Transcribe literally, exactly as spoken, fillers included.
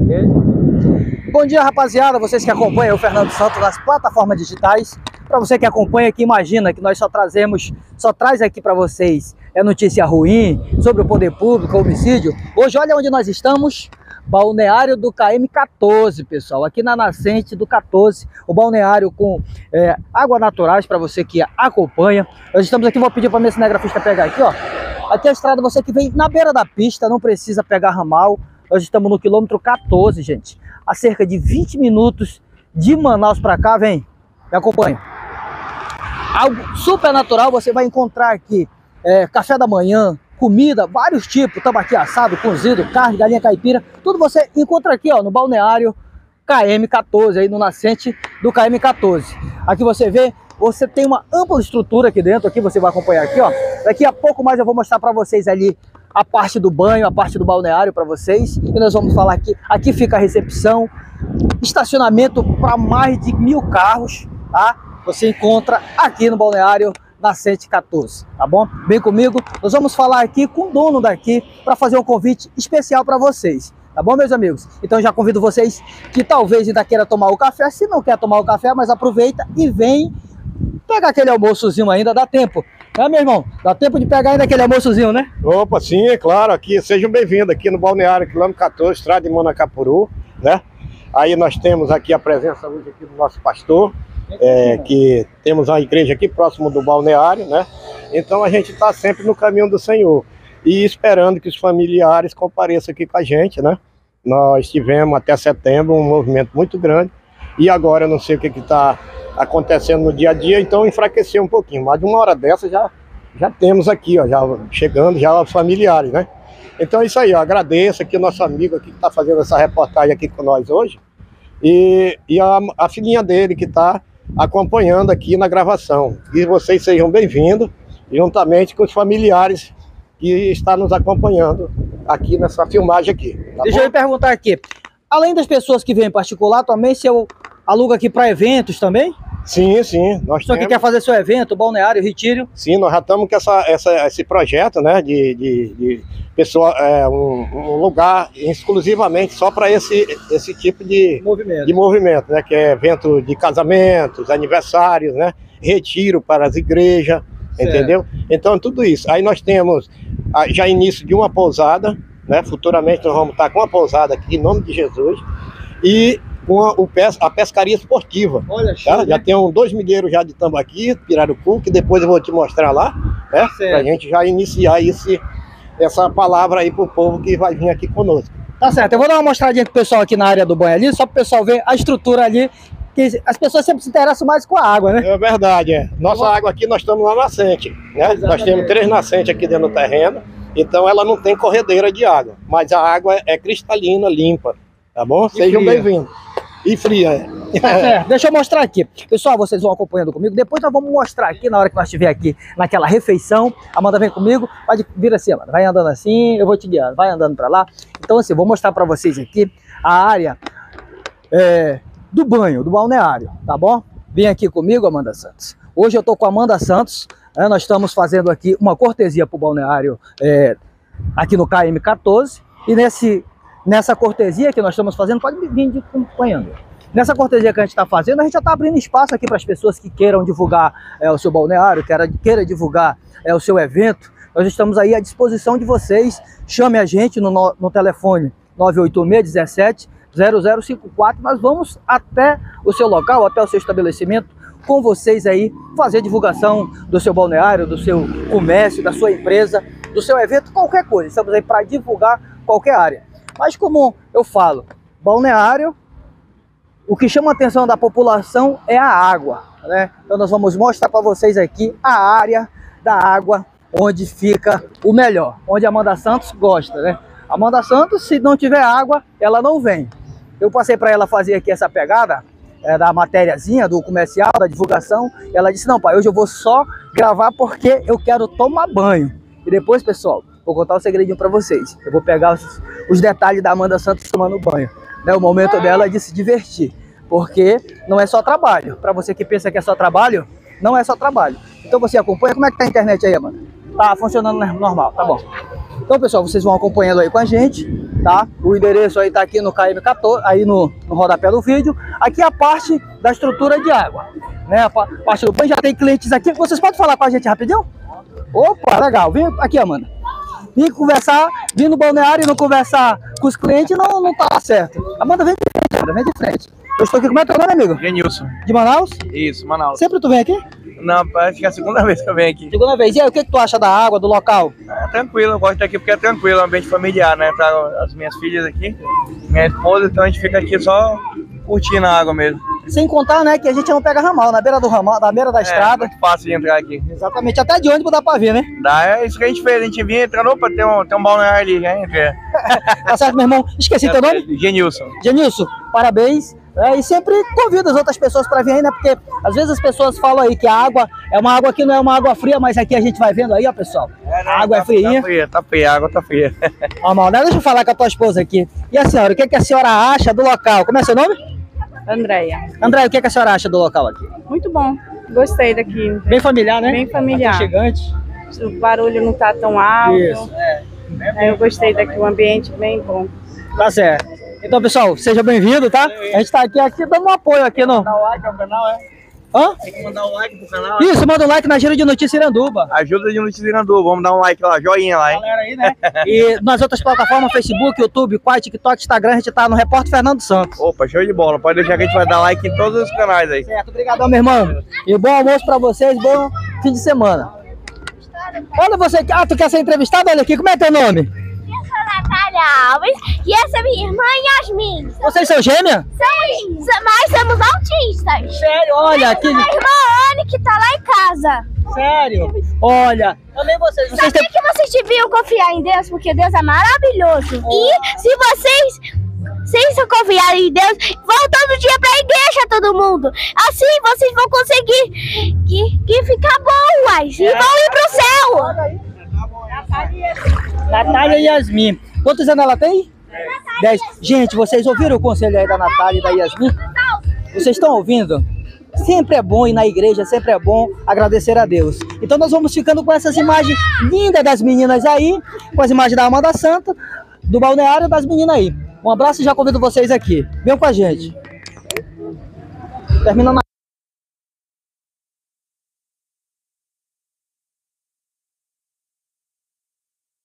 Bom dia, rapaziada, vocês que acompanham o Fernando Santos nas plataformas digitais. Para você que acompanha, que imagina que nós só trazemos, só traz aqui para vocês é notícia ruim sobre o poder público, homicídio. Hoje, olha onde nós estamos, balneário do K M quatorze, pessoal, aqui na nascente do quatorze, o balneário com é, águas naturais para você que acompanha. Nós estamos aqui, vou pedir para minha cinegrafista pegar aqui, ó. Aqui é a estrada, você que vem na beira da pista, não precisa pegar ramal. Nós estamos no quilômetro quatorze, gente, a cerca de vinte minutos de Manaus para cá, vem, me acompanha. Algo super natural, você vai encontrar aqui é, café da manhã, comida, vários tipos, tambaqui assado, cozido, carne, galinha caipira, tudo você encontra aqui, ó, no balneário K M quatorze, aí no nascente do K M quatorze. Aqui você vê, você tem uma ampla estrutura aqui dentro, aqui você vai acompanhar aqui, ó. Daqui a pouco mais eu vou mostrar para vocês ali a parte do banho, a parte do balneário para vocês. E nós vamos falar aqui, aqui fica a recepção, estacionamento para mais de mil carros, tá? Você encontra aqui no balneário Nascente quatorze, tá bom? Vem comigo, nós vamos falar aqui com o dono daqui para fazer um convite especial para vocês, tá bom, meus amigos? Então já convido vocês que talvez ainda queira tomar o café, se não quer tomar o café, mas aproveita e vem pegar aquele almoçozinho ainda, dá tempo. É, meu irmão, dá tempo de pegar ainda aquele almoçozinho, né? Opa, sim, é claro, aqui, sejam bem-vindos aqui no balneário quilômetro quatorze, estrada de Manacapuru, né? Aí nós temos aqui a presença hoje aqui do nosso pastor, é, que temos uma igreja aqui próximo do balneário, né? Então a gente está sempre no caminho do Senhor e esperando que os familiares compareçam aqui com a gente, né? Nós tivemos até setembro um movimento muito grande e agora eu não sei o que está acontecendo no dia a dia, então enfraqueceu um pouquinho, mas de uma hora dessa já, já temos aqui, ó, já chegando já os familiares, né? Então é isso aí, ó, agradeço aqui o nosso amigo aqui que está fazendo essa reportagem aqui com nós hoje e, e a, a filhinha dele que está acompanhando aqui na gravação. E vocês sejam bem-vindos, juntamente com os familiares que estão nos acompanhando aqui nessa filmagem aqui. Tá Deixa bom? eu lhe perguntar aqui, além das pessoas que vêm em particular, também se eu alugo aqui para eventos também? Sim, sim. Nós Só que quer fazer seu evento, balneário, retiro? Sim, nós já estamos com essa, essa, esse projeto, né, de, de, de pessoa, é, um, um lugar exclusivamente só para esse, esse tipo de movimento. de movimento, né, que é evento de casamentos, aniversários, né, retiro para as igrejas, certo. Entendeu? Então, tudo isso. Aí nós temos já início de uma pousada, né, futuramente nós vamos estar com uma pousada aqui, em nome de Jesus, e com a, o pes, a pescaria esportiva. Olha, show, tá? Né? Já tem um, dois milheiros já de tambaqui, pirarucu, que depois eu vou te mostrar lá, né? Pra gente já iniciar esse, essa palavra aí pro povo que vai vir aqui conosco. Tá certo, eu vou dar uma mostradinha pro pessoal aqui na área do banho ali, só pro pessoal ver a estrutura ali, que as pessoas sempre se interessam mais com a água, né? É verdade, é. Nossa Bom, água aqui, nós estamos na nascente, né? Exatamente. Nós temos três nascentes aqui dentro do terreno, então ela não tem corredeira de água, mas a água é cristalina, limpa, tá bom? E sejam bem-vindos. E fria, é. É, deixa eu mostrar aqui. Pessoal, vocês vão acompanhando comigo. Depois nós vamos mostrar aqui, na hora que nós estiver aqui, naquela refeição. Amanda vem comigo, pode vir assim, Amanda. Vai andando assim, eu vou te guiando. Vai andando para lá. Então assim, vou mostrar para vocês aqui a área é, do banho, do balneário, tá bom? Vem aqui comigo, Amanda Santos. Hoje eu tô com a Amanda Santos. Né? Nós estamos fazendo aqui uma cortesia para o balneário é, aqui no K M quatorze. E nesse... Nessa cortesia que nós estamos fazendo, pode vir acompanhando. Nessa cortesia que a gente está fazendo, a gente já está abrindo espaço aqui para as pessoas que queiram divulgar é, o seu balneário, queira, queira divulgar é, o seu evento. Nós estamos aí à disposição de vocês. Chame a gente no, no, no telefone nove oito seis, um sete, zero zero cinco quatro. Nós vamos até o seu local, até o seu estabelecimento, com vocês aí, fazer divulgação do seu balneário, do seu comércio, da sua empresa, do seu evento, qualquer coisa. Estamos aí para divulgar qualquer área. Mas como eu falo, balneário, o que chama a atenção da população é a água, né? Então nós vamos mostrar para vocês aqui a área da água onde fica o melhor, onde a Amanda Santos gosta, né? A Amanda Santos, se não tiver água, ela não vem. Eu passei para ela fazer aqui essa pegada é, da matériazinha, do comercial, da divulgação. Ela disse, não pai, hoje eu vou só gravar porque eu quero tomar banho. E depois, pessoal, vou contar um segredinho para vocês. Eu vou pegar os, os detalhes da Amanda Santos tomando banho, né? O momento dela de se divertir, porque não é só trabalho. Para você que pensa que é só trabalho, não é só trabalho. Então você acompanha. Como é que tá a internet aí, Amanda? Tá funcionando normal, tá bom. Então, pessoal, vocês vão acompanhando aí com a gente, tá? O endereço aí tá aqui no K M quatorze, aí no, no rodapé do vídeo. Aqui é a parte da estrutura de água, né? A parte do banho, já tem clientes aqui. Vocês podem falar com a gente rapidinho? Opa, legal. Vem aqui, Amanda. Vim conversar, vim no balneário e não conversar com os clientes, não, não tá certo. Amanda, vem de frente, Amanda, vem de frente. Eu estou aqui, como é teu nome, amigo? Genilson. De Manaus? Isso, Manaus. Sempre tu vem aqui? Não, acho que é a segunda vez que eu venho aqui. Segunda vez. E aí, o que, que tu acha da água, do local? É tranquilo, eu gosto daqui porque é tranquilo, é um ambiente familiar, né? Trago as minhas filhas aqui, minha esposa, então a gente fica aqui só curtindo a água mesmo. Sem contar, né, que a gente não pega ramal, na beira do ramal, na beira da É estrada. muito fácil de entrar aqui. Exatamente, até de ônibus dá pra ver, né? Dá, é isso que a gente fez, a gente vinha entrando, opa, tem um, tem um balneário ali, já entra. Tá certo, meu irmão? Esqueci teu nome? Genilson. Genilson, parabéns. É, e sempre convido as outras pessoas para vir aí, né? Porque às vezes as pessoas falam aí que a água é uma água que não é uma água fria, mas aqui a gente vai vendo aí, ó, pessoal. É, né? A água tá, é fria. Tá fria, tá fria, a água tá fria. Ó, mal, né? Deixa eu falar com a tua esposa aqui. E a senhora, o que, é que a senhora acha do local? Como é seu nome? Andréia. André, o que, é que a senhora acha do local aqui? Muito bom. Gostei daqui. Bem familiar, né? Bem familiar. Aconchegante. O barulho não tá tão alto. Isso. É, eu gostei daqui, o ambiente bem bom. Tá certo. Então, pessoal, seja bem-vindo, tá? A gente tá aqui, aqui dando um apoio aqui no... Dá um like no canal, é? Hã? Tem que mandar um like pro canal. Isso, manda um like na Giro de Notícia Iranduba. Ajuda de Notícia Irandu, vamos dar um like lá, joinha lá, hein? Galera aí, né? E nas outras plataformas, Facebook, YouTube, Quai, TikTok, Instagram, a gente tá no Repórter Fernando Santos. Opa, show de bola, pode deixar que a gente vai dar like em todos os canais aí. Certo, obrigadão, meu irmão. E bom almoço pra vocês, bom fim de semana. Olha você, ah, tu quer ser entrevistado? Olha aqui, como é teu nome? Eu sou a Natália Alves e essa é minha irmã Yasmin. Vocês são gêmea? Somos, nós somos autistas. Sério, olha aqui. A irmã Anne que tá lá em casa. Sério, olha. Também vocês, vocês Sabia têm... que vocês deviam confiar em Deus, porque Deus é maravilhoso. E se vocês... Se confiarem em Deus, vão todo dia pra igreja, todo mundo. Assim vocês vão conseguir que, que ficar boas e vão ir pro céu. Natália e Yasmin. Quantos anos ela tem? Dez. Gente, vocês ouviram o conselho aí da Natália e da Yasmin? Vocês estão ouvindo? Sempre é bom ir na igreja, sempre é bom agradecer a Deus. Então nós vamos ficando com essas imagens lindas das meninas aí, com as imagens da Amanda Santa, do balneário das meninas aí. Um abraço e já convido vocês aqui. Venham com a gente. Terminando a